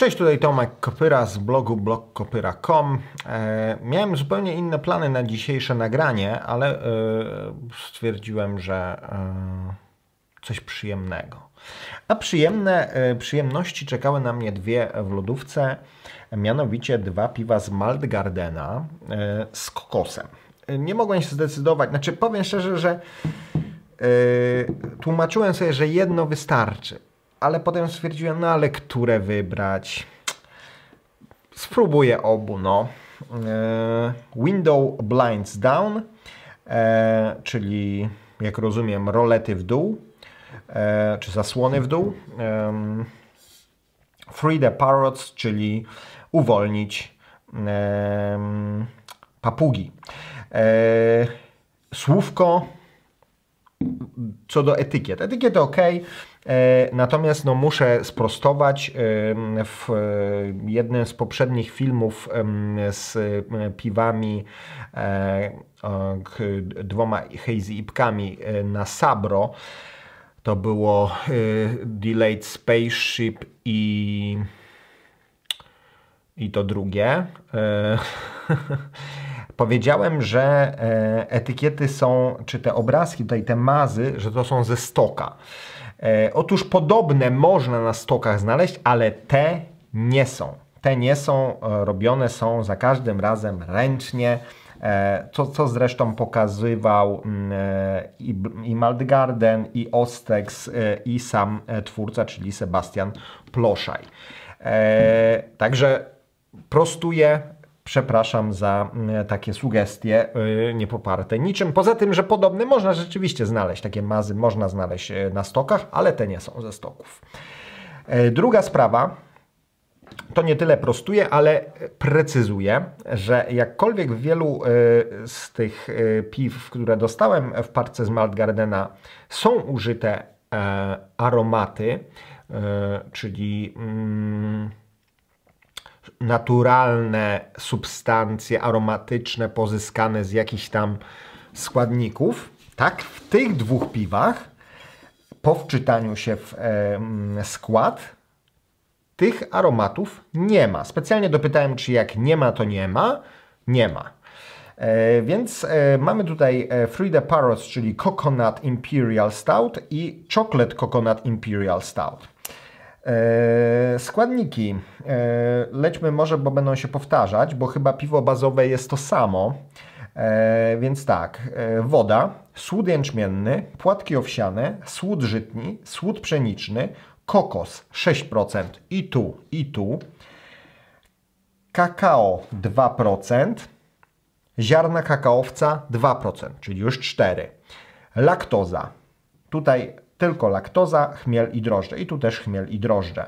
Cześć, tutaj Tomek Kopyra z blogu blogkopyra.com. Miałem zupełnie inne plany na dzisiejsze nagranie, ale stwierdziłem, że coś przyjemnego. A przyjemności czekały na mnie dwie w lodówce, mianowicie dwa piwa z Malt Gardena z kokosem. Nie mogłem się zdecydować, znaczy powiem szczerze, że tłumaczyłem sobie, że jedno wystarczy. Ale potem stwierdziłem, no ale które wybrać? Spróbuję obu, no. Window Blinds Down, czyli jak rozumiem rolety w dół, czy zasłony w dół. Free the Parrots, czyli uwolnić papugi. Słówko co do etykiet. Etykiety ok, natomiast no, muszę sprostować. W jednym z poprzednich filmów z piwami, dwoma hazy ipkami na Sabro, to było Delayed Spaceship i to drugie. Powiedziałem, że etykiety są, czy te obrazki, tutaj te mazy, że to są ze stoka. Otóż podobne można na stokach znaleźć, ale te nie są. Te nie są, robione są za każdym razem ręcznie, co zresztą pokazywał i Malt Garden, i Ostex, i sam twórca, czyli Sebastian Ploszaj. Także prostuję. Przepraszam za takie sugestie niepoparte niczym. Poza tym, że podobne można rzeczywiście znaleźć, takie mazy można znaleźć na stokach, ale te nie są ze stoków. Druga sprawa, to nie tyle prostuje, ale precyzuje, że jakkolwiek w wielu z tych piw, które dostałem w parce z Malt Gardena, są użyte aromaty, czyli naturalne substancje aromatyczne pozyskane z jakichś tam składników. Tak, w tych dwóch piwach po wczytaniu się w skład tych aromatów nie ma. Specjalnie dopytałem, czy jak nie ma, to nie ma. Nie ma. Więc mamy tutaj Free the Parrots, czyli Coconut Imperial Stout i Chocolate Coconut Imperial Stout. Składniki. Lećmy może, bo będą się powtarzać, bo chyba piwo bazowe jest to samo. Więc tak, woda, słód jęczmienny, płatki owsiane, słód żytni, słód pszeniczny, kokos 6% i tu, kakao 2%, ziarna kakaowca 2%, czyli już 4%, laktoza, tutaj tylko laktoza, chmiel i drożdże. I tu też chmiel i drożdże.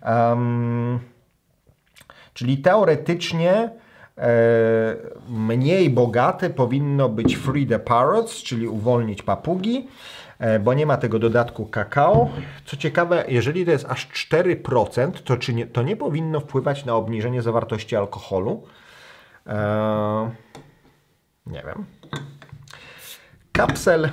Czyli teoretycznie mniej bogate powinno być Free the Parrots, czyli uwolnić papugi, bo nie ma tego dodatku kakao. Co ciekawe, jeżeli to jest aż 4%, to nie powinno wpływać na obniżenie zawartości alkoholu. Nie wiem. Kapsel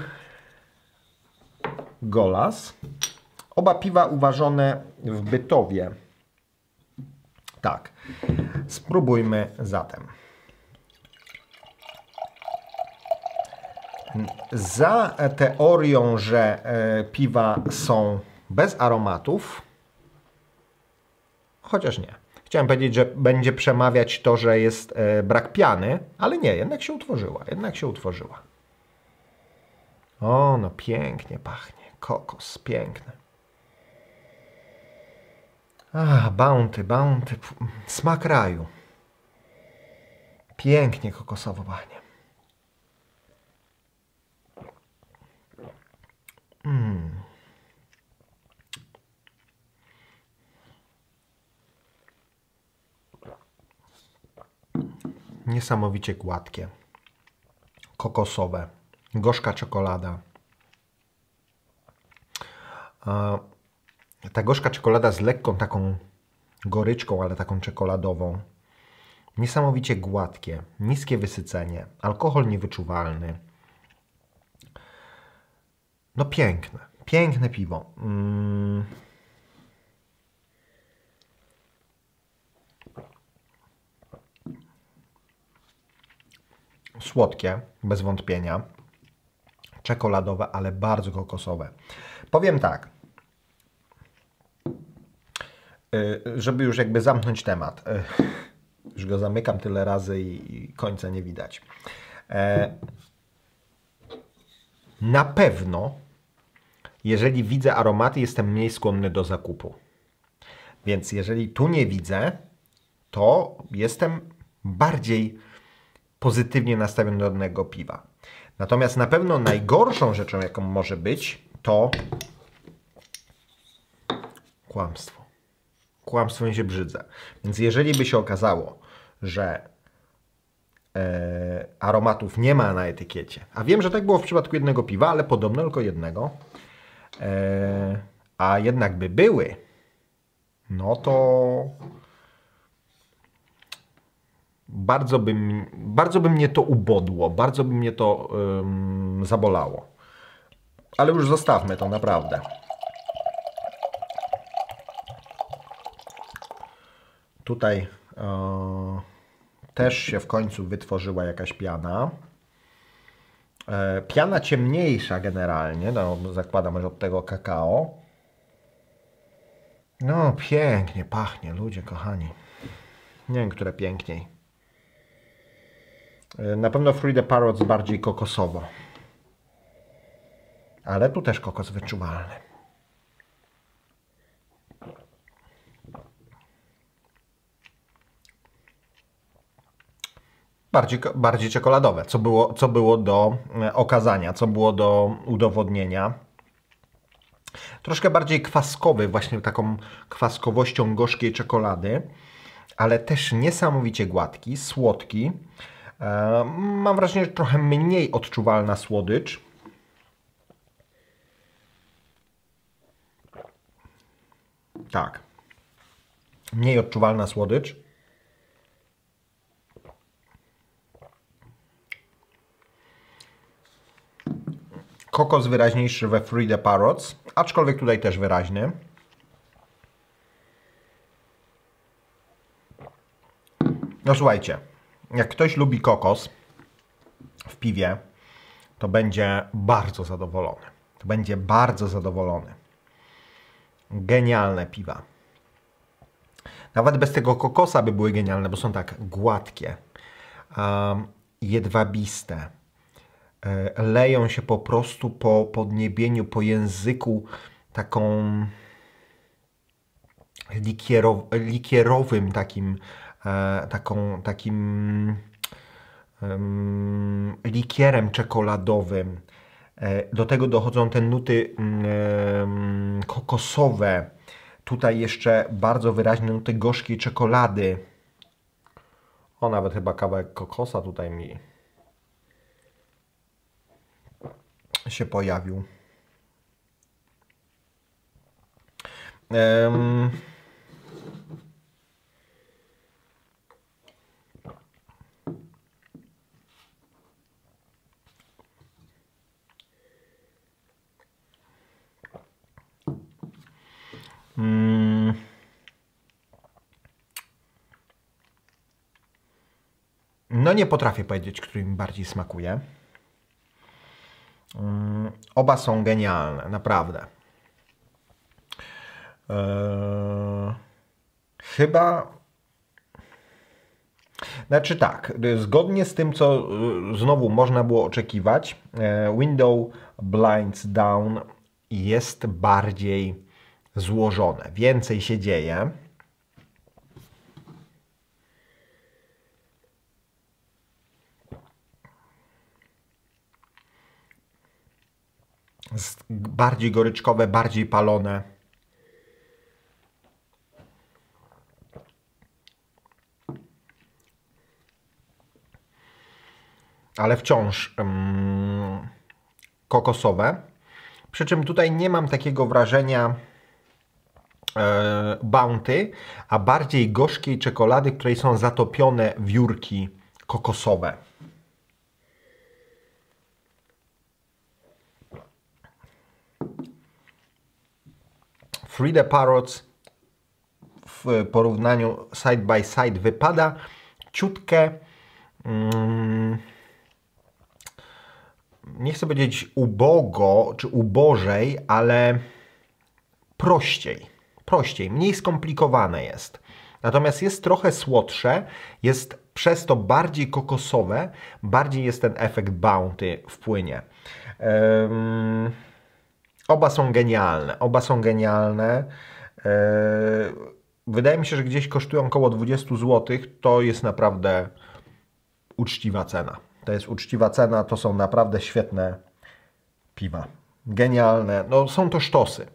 Golas. Oba piwa uważone w Bytowie. Tak. Spróbujmy zatem. Za teorią, że piwa są bez aromatów, chociaż nie. Chciałem powiedzieć, że będzie przemawiać to, że jest brak piany, ale nie, jednak się utworzyła. Jednak się utworzyła. O, no pięknie pachnie. Kokos, piękny. Bounty, smak raju. Pięknie kokosowo pachnie. Niesamowicie gładkie. Kokosowe. Gorzka czekolada. Ta gorzka czekolada z lekką taką goryczką, ale taką czekoladową. Niesamowicie gładkie, niskie wysycenie, alkohol niewyczuwalny. No piękne, piękne piwo. Słodkie, bez wątpienia. Czekoladowe, ale bardzo kokosowe. Powiem tak, żeby już jakby zamknąć temat. Już go zamykam tyle razy i końca nie widać. Na pewno, jeżeli widzę aromaty, jestem mniej skłonny do zakupu. Więc jeżeli tu nie widzę, to jestem bardziej pozytywnie nastawiony do danego piwa. Natomiast na pewno najgorszą rzeczą, jaką może być, to kłamstwo. Kłamstwem się brzydzę. Więc jeżeli by się okazało, że aromatów nie ma na etykiecie, a wiem, że tak było w przypadku jednego piwa, ale podobno tylko jednego, a jednak by były, no to bardzo by mnie to ubodło, bardzo by mnie to zabolało. Ale już zostawmy to, naprawdę. Tutaj też się w końcu wytworzyła jakaś piana. Piana ciemniejsza generalnie, no zakładam, że od tego kakao. No pięknie pachnie, ludzie kochani. Nie wiem, które piękniej. Na pewno Free the Parrots bardziej kokosowo. Ale tu też kokos wyczuwalny. Bardziej czekoladowe, co było do okazania, co było do udowodnienia. Troszkę bardziej kwaskowy, właśnie taką kwaskowością gorzkiej czekolady, ale też niesamowicie gładki, słodki. Mam wrażenie, że trochę mniej odczuwalna słodycz. Tak. Mniej odczuwalna słodycz. Kokos wyraźniejszy we Free the Parrots, aczkolwiek tutaj też wyraźny. No słuchajcie, jak ktoś lubi kokos w piwie, to będzie bardzo zadowolony. To będzie bardzo zadowolony. Genialne piwa. Nawet bez tego kokosa by były genialne, bo są tak gładkie, jedwabiste. Leją się po prostu po podniebieniu, po języku taką likierowym takim likierem czekoladowym. Do tego dochodzą te nuty kokosowe. Tutaj jeszcze bardzo wyraźne nuty gorzkiej czekolady. O, nawet chyba kawałek kokosa tutaj mi się pojawił. No nie potrafię powiedzieć, który mi bardziej smakuje. Oba są genialne, naprawdę. Chyba... Znaczy tak, zgodnie z tym, co znowu można było oczekiwać, Window Blinds Down jest bardziej złożone. Więcej się dzieje. Bardziej goryczkowe, bardziej palone. Ale wciąż kokosowe. Przy czym tutaj nie mam takiego wrażenia Bounty, a bardziej gorzkiej czekolady, w której są zatopione wiórki kokosowe. Free the Parrots w porównaniu side by side wypada ciutkę nie chcę powiedzieć ubogo czy ubożej, ale prościej, mniej skomplikowane jest. Natomiast jest trochę słodsze, jest przez to bardziej kokosowe, bardziej jest ten efekt bounty wpłynie. Oba są genialne. Wydaje mi się, że gdzieś kosztują około 20 zł. To jest naprawdę uczciwa cena. To jest uczciwa cena, to są naprawdę świetne piwa. Genialne. No, są to sztosy.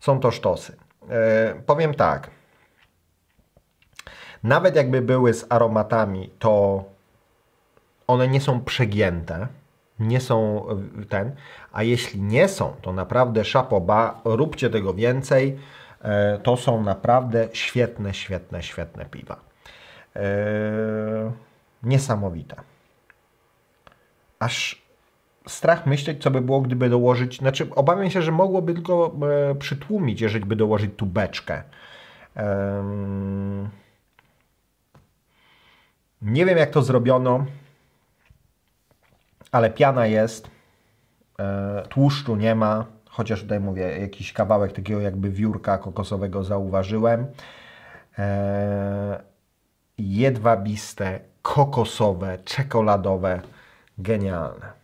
Powiem tak. Nawet jakby były z aromatami, to one nie są przegięte. Nie są a jeśli nie są, to naprawdę chapeau bas, róbcie tego więcej. To są naprawdę świetne piwa. Niesamowite. Aż strach myśleć, co by było, gdyby dołożyć, znaczy obawiam się, że mogłoby tylko przytłumić, jeżeli by dołożyć tu beczkę. Nie wiem, jak to zrobiono, ale piana jest, tłuszczu nie ma, chociaż tutaj mówię, jakiś kawałek takiego jakby wiórka kokosowego zauważyłem. Jedwabiste, kokosowe, czekoladowe, genialne.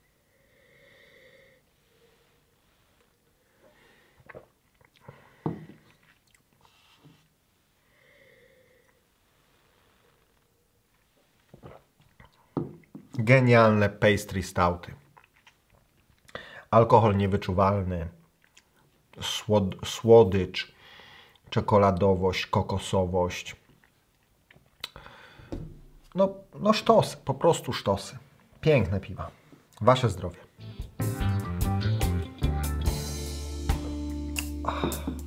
Genialne pastry stouty. Alkohol niewyczuwalny, słodycz, czekoladowość, kokosowość. No sztosy, po prostu sztosy. Piękne piwa. Wasze zdrowie.